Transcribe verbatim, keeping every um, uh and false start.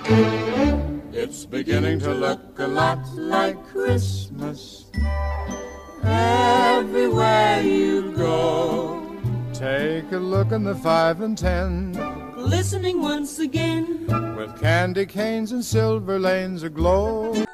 It's beginning to look a lot like Christmas everywhere you go. Take a look in the five and ten, listening once again, with candy canes and silver lanes aglow.